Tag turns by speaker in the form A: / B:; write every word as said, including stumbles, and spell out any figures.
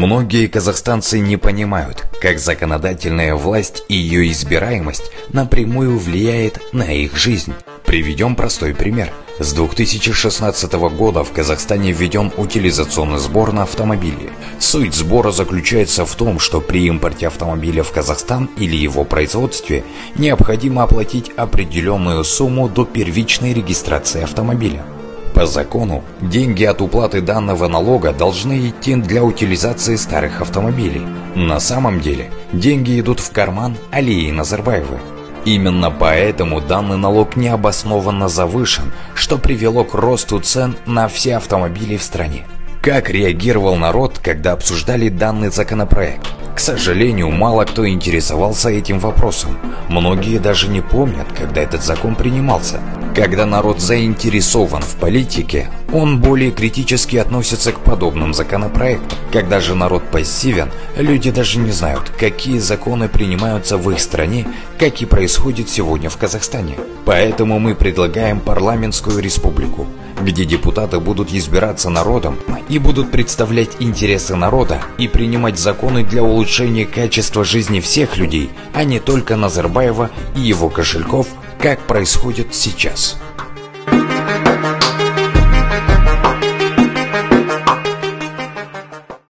A: Многие казахстанцы не понимают, как законодательная власть и ее избираемость напрямую влияет на их жизнь. Приведем простой пример. С две тысячи шестнадцатого года в Казахстане введен утилизационный сбор на автомобили. Суть сбора заключается в том, что при импорте автомобиля в Казахстан или его производстве необходимо оплатить определенную сумму до первичной регистрации автомобиля. По закону, деньги от уплаты данного налога должны идти для утилизации старых автомобилей. На самом деле, деньги идут в карман Алии Назарбаевой. Именно поэтому данный налог необоснованно завышен, что привело к росту цен на все автомобили в стране. Как реагировал народ, когда обсуждали данный законопроект? К сожалению, мало кто интересовался этим вопросом. Многие даже не помнят, когда этот закон принимался. Когда народ заинтересован в политике, он более критически относится к подобным законопроектам. Когда же народ пассивен, люди даже не знают, какие законы принимаются в их стране, как и происходит сегодня в Казахстане. Поэтому мы предлагаем парламентскую республику, где депутаты будут избираться народом и будут представлять интересы народа и принимать законы для улучшения качества жизни всех людей, а не только Назарбаева и его кошельков, как происходит сейчас.